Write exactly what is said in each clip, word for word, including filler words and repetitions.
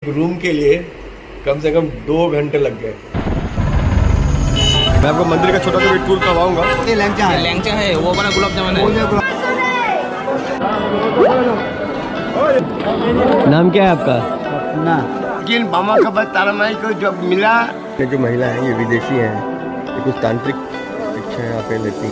Room के लिए कम से कम दो घंटे लग गए। मैं आपको मंदिर का छोटा सा भी टूर करवाऊंगा। ये लैंचा है, लैंचा है, वो बना गुलाब जामुन है। नाम क्या है आपका? ना लेकिन मामा का बस तारा माई को जब मिला। ये जो महिला है ये विदेशी हैं, ये कुछ तांत्रिक शिक्षा यहाँ पे लेती।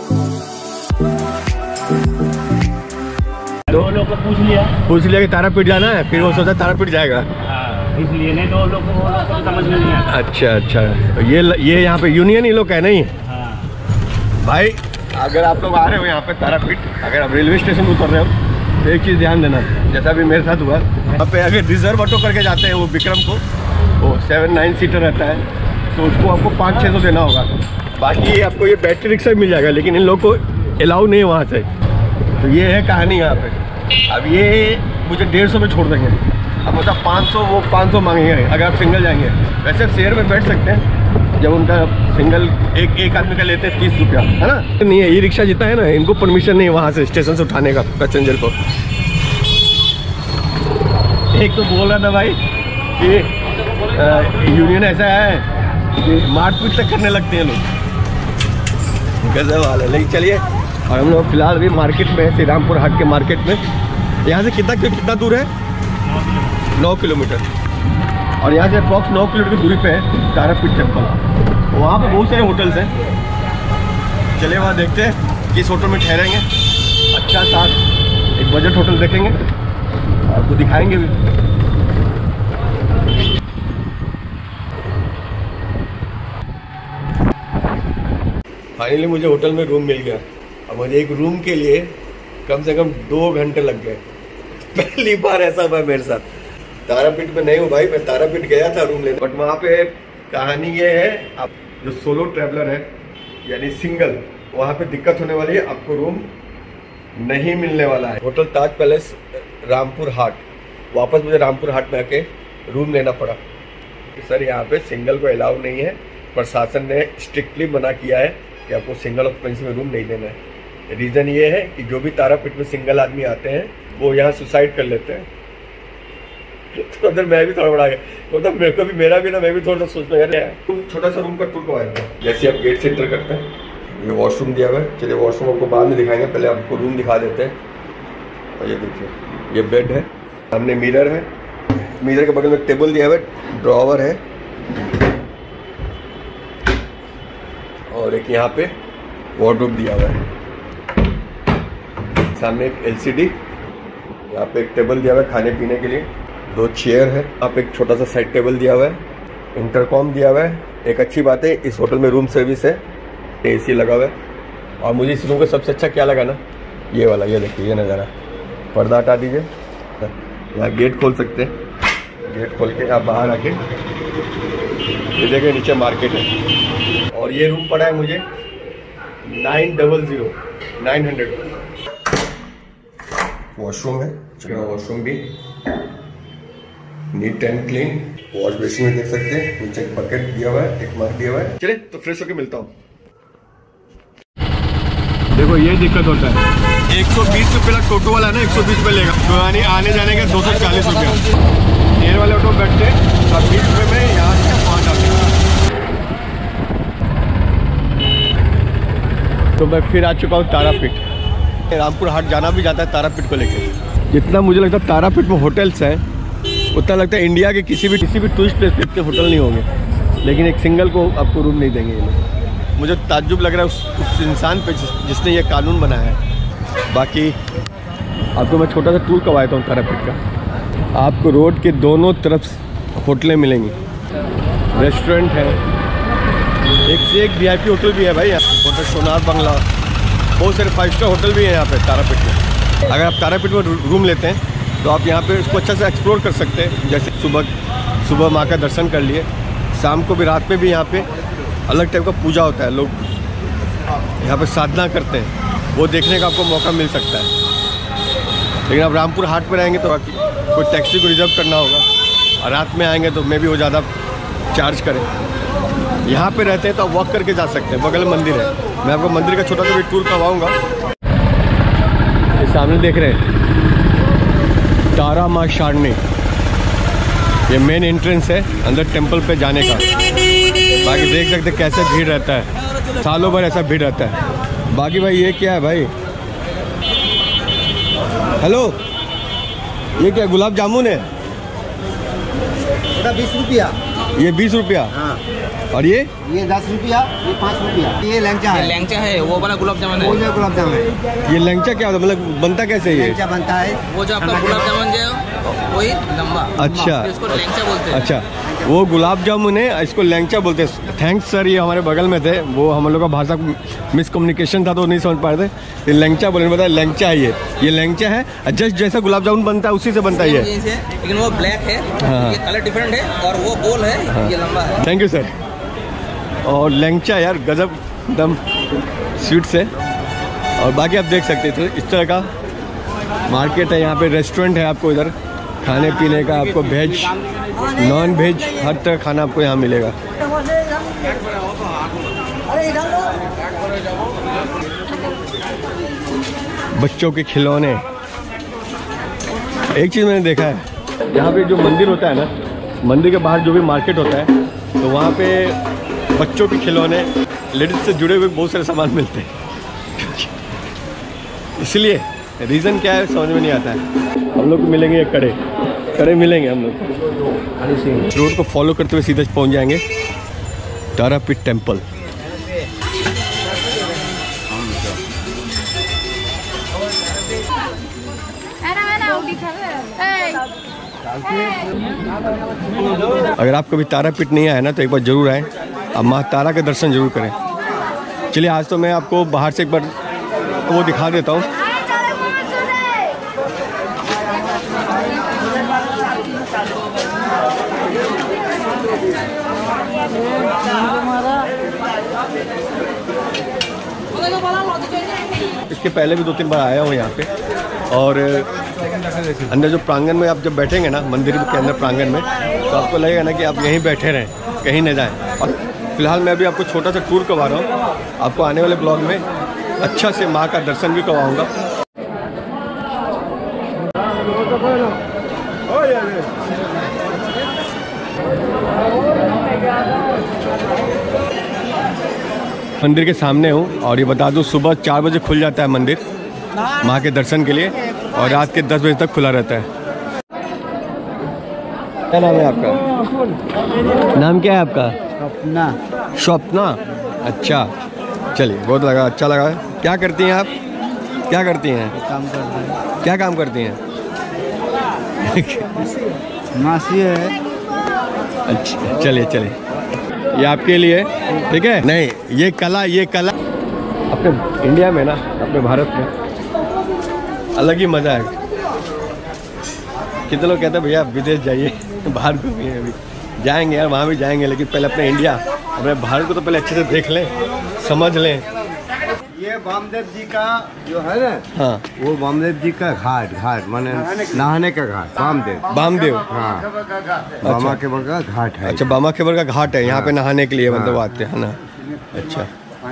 दो लोग को पूछ लिया पूछ लिया कि तारापीठ जाना है, फिर वो सोचा तारापीठ जाएगा। हाँ, इसलिए नहीं दो लोग को वो लोग को समझ में नहीं आता। अच्छा अच्छा, ये ये यहाँ पे यूनियन ही लोग कह नहीं है। हाँ। भाई अगर आप लोग आ रहे हो यहाँ पे तारापीठ, अगर आप रेलवे स्टेशन उतर रहे हो तो एक चीज़ ध्यान देना, जैसा भी मेरे साथ हुआ, यहाँ पे अगर रिजर्व ऑटो करके जाते हैं वो विक्रम को, वो सेवन नाइन सीटर रहता है, तो उसको आपको पाँच छः सौ देना होगा। बाकी आपको ये बैटरी रिक्शा मिल जाएगा, लेकिन इन लोग को अलाउ नहीं है वहाँ से। तो ये है कहानी यहाँ पे। अब ये मुझे डेढ़ सौ में छोड़ देंगे, अब मतलब पाँच सौ वो पाँच सौ मांगेंगे अगर आप सिंगल जाएंगे। वैसे शेयर में बैठ सकते हैं, जब उनका सिंगल एक एक आदमी का लेते हैं तीस रुपया, है ना। नहीं है, ई रिक्शा जितना है ना, इनको परमिशन नहीं है वहाँ से स्टेशन से उठाने का पैसेंजर को। एक तो बोल रहा था भाई कि यूनियन ऐसा है कि मारपीट तक करने लगते हैं लोग, गजब वाले। लेकिन चलिए, और हम लोग फिलहाल अभी मार्केट में है, श्री रामपुर हाट के मार्केट में। यहाँ से कितना कितना दूर है? नौ किलोमीटर। और यहाँ से अप्रॉक्स नौ किलोमीटर की दूरी पे है तारापीठ टेम्पल। वहाँ पे बहुत सारे होटल्स हैं। चलिए वहाँ देखते हैं किस होटल में ठहरेंगे। अच्छा सा एक बजट होटल देखेंगे, आपको दिखाएंगे भी। फाइनली मुझे होटल में रूम मिल गया। अब मुझे एक रूम के लिए कम से कम दो घंटे लग गए। पहली बार ऐसा हुआ मेरे साथ। तारापीठ में नहीं हूँ भाई, मैं तारापीठ गया था रूम लेने, बट वहाँ पे कहानी ये है, आप जो सोलो ट्रैवलर है यानी सिंगल, वहाँ पे दिक्कत होने वाली है, आपको रूम नहीं मिलने वाला है। Hotel Taj palace Rampurhat, वापस मुझे रामपुर हाट में आके रूम लेना पड़ा कि सर यहाँ पे सिंगल को अलाउ नहीं है। प्रशासन ने स्ट्रिक्टली मना किया है कि आपको सिंगल ऑक्यूपेंसी में रूम नहीं देना है। रीज़न ये है कि जो भी तारापीठ में सिंगल आदमी आते हैं वो यहाँ सुसाइड कर लेते हैं। तो अंदर मैं भी थोड़ा बड़ा गया, मतलब मेरे को भी, मेरा भी ना, मैं भी थोड़ा सा सोच में यार छोटा सा रूम का टूर करवाएंगे। जैसे आप गेट से एंटर करते हैं, ये वॉशरूम दिया हुआ है। चलिए वॉशरूम आपको बाद में दिखाएंगे, पहले आपको रूम दिखा देते हैं। और ये देखिए, ये बेड है, सामने मिरर है, मिरर के बगल में टेबल दिया हुआ है, ड्रॉवर है, और एक यहाँ पे वार्डरोब दिया हुआ है। सामने एक एलसीडी, यहाँ पे एक टेबल दिया हुआ है खाने पीने के लिए, दो चेयर है, यहाँ पे एक छोटा सा साइड टेबल दिया हुआ है, इंटरकॉम दिया हुआ है। एक अच्छी बात है, इस होटल में रूम सर्विस है, एसी लगा हुआ है। और मुझे इस रूम का सबसे अच्छा क्या लगा ना, ये वाला, ये देखिए, ये नज़ारा। पर्दा हटा दीजिए, यहाँ गेट खोल सकते हैं, गेट खोल के आप बाहर आके ये देखिए नीचे मार्केट है। और ये रूम पड़ा है मुझे nine double zero nine hundred. Washroom है, वॉशरूम भी neat and clean. Wash basin में देख सकते हैं, नीचे एक बकेट दिया हुआ है, एक मग दिया हुआ है। चलिए तो फ्रेश होके मिलता हूँ। देखो ये दिक्कत होता है, एक सौ बीस रुपये का टोटो वाला है ना, एक सौ बीस रुपये लेगा, तो यानी आने जाने का दो सौ चालीस रुपया। एयर वाले ऑटो बैठते हैं और बीस रुपये में यहाँ से पहुँच जाते हैं। तो मैं फिर आ चुका हूँ तारापीठ। रामपुर हाट जाना भी जाता है तारापीठ को लेकर। जितना मुझे लगता है तारापीठ में होटल्स हैं, उतना लगता है इंडिया के किसी भी किसी भी टूरिस्ट प्लेस पे इतने होटल नहीं होंगे, लेकिन एक सिंगल को आपको रूम नहीं देंगे ये लोग। मुझे ताज्जुब लग रहा है उस, उस इंसान पे जिस, जिसने ये कानून बनाया है। बाकी आपको मैं छोटा सा टूर करवाता हूँ तारापीठ का। आपको रोड के दोनों तरफ होटलें मिलेंगी, रेस्टोरेंट है, एक से एक वी आई पी होटल भी है भाई। होटल सोनार बंगला, बहुत सारे फाइव स्टार होटल भी हैं यहाँ पे तारापीठ में। अगर आप तारापीठ में रूम लेते हैं तो आप यहाँ पे इसको अच्छा से एक्सप्लोर कर सकते हैं। जैसे सुबह सुबह माँ का दर्शन कर लिए, शाम को भी, रात में भी यहाँ पे अलग टाइप का पूजा होता है, लोग यहाँ पे साधना करते हैं, वो देखने का आपको मौका मिल सकता है। लेकिन आप रामपुर हाट पर आएंगे तो कोई टैक्सी को रिजर्व करना होगा, और रात में आएंगे तो मे भी वो ज़्यादा चार्ज करें। यहाँ पे रहते हैं तो आप वॉक करके जा सकते हैं, बगल में मंदिर है। मैं आपको मंदिर का छोटा सा भी टूर करवाऊँगा। ये सामने देख रहे हैं तारा माँ शारणी, ये मेन एंट्रेंस है अंदर टेंपल पे जाने का। बाकी देख सकते कैसे भीड़ रहता है, सालों भर ऐसा भीड़ रहता है। बाकी भाई ये क्या है भाई, हेलो ये क्या गुलाब जामुन है? बीस रुपया। ये बीस रुपया। हाँ। और ये ये दस रुपया, ये पाँच रुपया। ये लैंचा है। लैंचा है, वो वाला गुलाब जामुन है। वो जो गुलाब जामुन है। ये लैंचा क्या होता है, मतलब बनता कैसे ये? लैंचा बनता है वो जो आपका गुलाब जामुन जो वही लंबा। अच्छा इसको लैंचा बोलते हैं। अच्छा, वो गुलाब जामुन है, इसको लैंचा बोलते हैं। थैंक्स सर, ये हमारे बगल में थे, वो हम लोग का भाषा मिसकम्युनिकेशन था तो नहीं समझ पाए थे। ये लैंचा बोले, बताया लैंचा है ये ये लैंचा है। जस्ट जैसा गुलाब जामुन बनता है उसी से बनता है ये, लेकिन वो ब्लैक है। हाँ। ये कलर डिफरेंट है और वो गोल है। हाँ। ये लंबा है। Thank you sir. और लैंचा यार गजब एकदम स्वीट्स है। और बाकी आप देख सकते थे इस तरह का मार्केट है यहाँ पे। रेस्टोरेंट है आपको इधर खाने पीने का, आपको वेज नॉन वेज हर तरह खाना आपको यहाँ मिलेगा। बच्चों के खिलौने, एक चीज़ मैंने देखा है यहाँ पे जो मंदिर होता है ना, मंदिर के बाहर जो भी मार्केट होता है तो वहाँ पे बच्चों के खिलौने, लेडीज से जुड़े हुए बहुत सारे सामान मिलते हैं। इसलिए रीज़न क्या है समझ में नहीं आता है। हम लोग को मिलेंगे ये कड़े कड़े मिलेंगे हम लोग। रोड को फॉलो करते हुए सीधे पहुंच जाएंगे तारापीठ टेम्पल। अगर आप कभी तारापीठ नहीं आए ना तो एक बार जरूर आए, अब माँ तारा के दर्शन जरूर करें। चलिए आज तो मैं आपको बाहर से एक बार वो दिखा देता हूँ। इसके पहले भी दो तीन बार आया हूँ यहाँ पे। और अंदर जो प्रांगण में आप जब बैठेंगे ना, मंदिर के अंदर प्रांगण में, तो आपको लगेगा ना कि आप यहीं बैठे रहें, कहीं न जाएं। और फिलहाल मैं भी आपको छोटा सा टूर करवा रहा हूँ। आपको आने वाले ब्लॉग में अच्छा से माँ का दर्शन भी करवाऊँगा। मंदिर के सामने हूँ और ये बता दूँ सुबह चार बजे खुल जाता है मंदिर माँ के दर्शन के लिए और रात के दस बजे तक खुला रहता है। क्या नाम है आपका? नाम क्या है आपका? अपना स्वप्ना। अच्छा चलिए, बहुत लगा अच्छा लगा। क्या करती हैं आप? क्या करती हैं? काम करते हैं। क्या काम करती हैं? मासी है। अच्छा चलिए चलिए, ये आपके लिए ठीक है। नहीं ये कला ये कला अपने इंडिया में ना, अपने भारत में अलग ही मज़ा है। कितने लोग कहते हैं भैया विदेश जाइए, बाहर घूमिए। अभी जाएंगे यार, वहाँ भी जाएंगे, लेकिन पहले अपने इंडिया, अपने भारत को तो पहले अच्छे से देख लें, समझ लें। ये वामदेव जी का जो है ना, हाँ वो वामदेव जी का घाट घाट माने नहाने का घाट। वामदेव बामदेव, हाँ, बामा के बल का घाट है। अच्छा बामा केबर का घाट है यहाँ पे नहाने के लिए मतलब आते हैं ना। अच्छा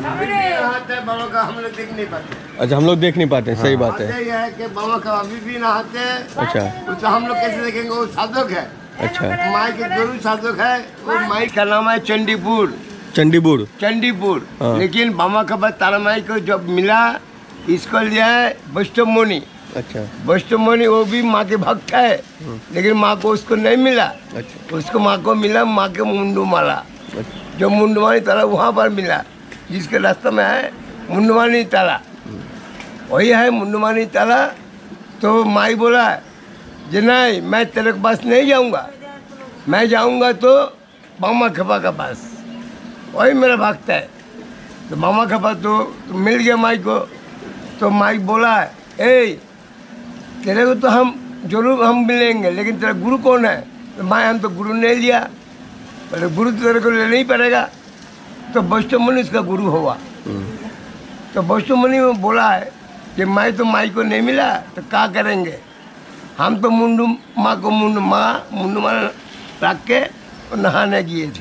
हम लोग देख नहीं पाते। अच्छा हम लोग देख नहीं पाते, सही बात है। ये है कि बाबा का अभी भी नहाते हैं। अच्छा तो हम लोग कैसे देखेंगे? वो साधक है। अच्छा माई के गुरु साधक है। वो माई का नाम है चंडीपुर। चंडीपुर चंडीपुर। हाँ। लेकिन बामा का बाद तारा माई को जब मिला, इसको लिया है वैष्णव मुनि। अच्छा वैष्णव मुनि वो भी माँ के भक्त है, लेकिन माँ को उसको नहीं मिला। अच्छा उसको माँ को मिला माँ के मुंडूमाला, जो मुंडवानी तारा वहाँ पर मिला, जिसके रास्ते में है मुंडवानी तारा, वही है मुंडवानी तारा। तो माई बोला जे नहीं, मैं तेरे के पास नहीं जाऊँगा, मैं जाऊँगा तो बामा खपा का पास, वही मेरा भक्त है। तो बामा खपा तो, तो मिल गया माई को। तो माई बोला ए तेरे को तो हम जरूर हम मिलेंगे, लेकिन तेरा गुरु कौन है? तो माई हम तो गुरु नहीं लिया। बोले गुरु तो तेरे को लेना ही पड़ेगा। तो वैष्णव मुनि इसका गुरु हुआ। तो वैष्णव मुनि में बोला है कि माई तो माई को नहीं मिला तो क्या करेंगे? हम तो मुंडू माँ को मुंडू माँ मुंडू माँ रख के नहाने गए थे।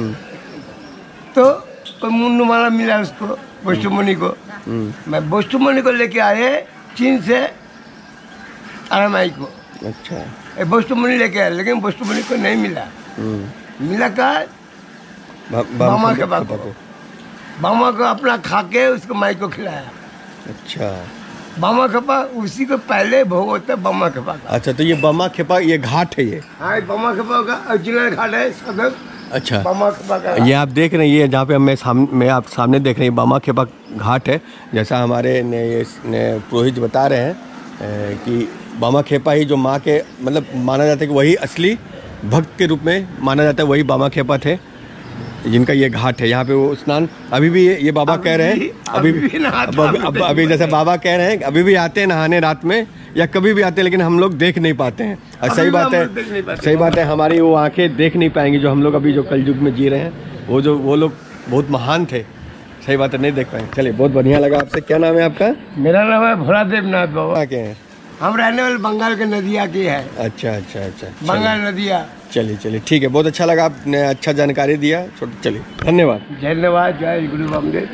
तो कोई मुंडू माला मिला उसको, वैष्णव मुनि को। मैं वैष्णव मुनि को लेके आए चीन से तारा माई को। अच्छा ये वस्तुमणि लेके आया, लेकिन वस्तुमणि को नहीं मिला। मिला का बामा खेपा को, बामा को अपना खा के उसको माई को खिलाया। अच्छा, बामा खेपा उसी को पहले भोग होता है बामा खेपा का। अच्छा, तो ये बामा खेपा ये घाट है ये? हाँ, बामा खेपा का ओरिजिनल घाट है सदर। अच्छा, बामा खेपा का ये आप देख रहे हैं, ये जहाँ पे मैं सामने मैं आप सामने देख रहे हैं बामा खेपा घाट है। जैसा हमारे ने ये ने पुरोहित बता रहे हैं ए, कि बामा खेपा ही जो माँ के मतलब माना जाता है कि वही असली भक्त के रूप में माना जाता है, वही बामा खेपा थे जिनका ये घाट है। यहाँ पे वो स्नान अभी भी ये, ये बाबा कह रहे हैं अभी भी अब अब अभी जैसे बाबा कह रहे हैं अभी भी आते हैं नहाने रात में या कभी भी आते हैं, लेकिन हम लोग देख नहीं पाते हैं। और सही बात है, सही बात है, हमारी वो आंखें देख नहीं पाएंगी जो हम लोग अभी जो कलयुग में जी रहे हैं। वो जो वो लोग बहुत महान थे, सही बात है, नहीं देख पाएंगे। चलिए, बहुत बढ़िया लगा आपसे। क्या नाम है आपका? मेरा नाम है भोलादेव नाथ बाबा के हैं? हम रहने वाले बंगाल के नदिया की है। अच्छा अच्छा अच्छा, बंगाल नदिया। चलिए चलिए, ठीक है, बहुत अच्छा लगा, आपने अच्छा जानकारी दिया। छोटे चलिए, धन्यवाद। धन्यवाद। जय गुरु रामदेव।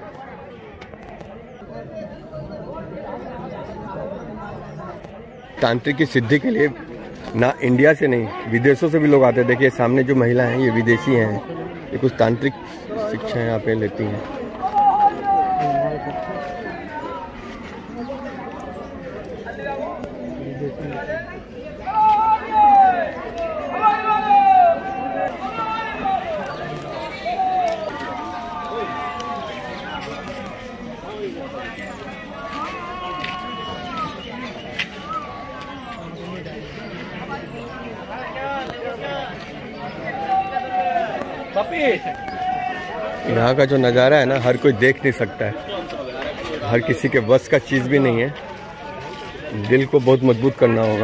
तांत्रिक की सिद्धि के लिए ना इंडिया से नहीं विदेशों से भी लोग आते हैं। देखिए सामने जो महिला हैं ये विदेशी हैं, ये कुछ तांत्रिक शिक्षा यहाँ पे लेती हैं। यहाँ का जो नज़ारा है ना, हर कोई देख नहीं सकता है, हर किसी के बस का चीज़ भी नहीं है। दिल को बहुत मजबूत करना होगा।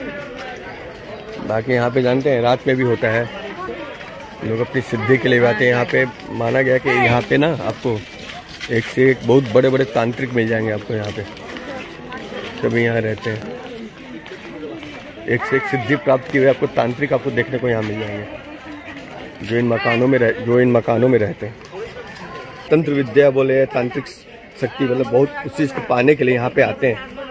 बाकी यहाँ पे जानते हैं रात में भी होता है, लोग अपनी सिद्धि के लिए आते हैं यहाँ पे। माना गया कि यहाँ पे ना आपको एक से एक बहुत बड़े बड़े तांत्रिक मिल जाएंगे आपको यहाँ पे, सभी यहाँ रहते हैं। एक से एक सिद्धि प्राप्त की हुई आपको तांत्रिक आपको देखने को यहाँ मिल जाएंगे, जो इन मकानों में रह जो इन मकानों में रहते हैं। तंत्र विद्या बोले, तांत्रिक शक्ति मतलब बहुत उस चीज़ को पाने के लिए यहाँ पे आते हैं।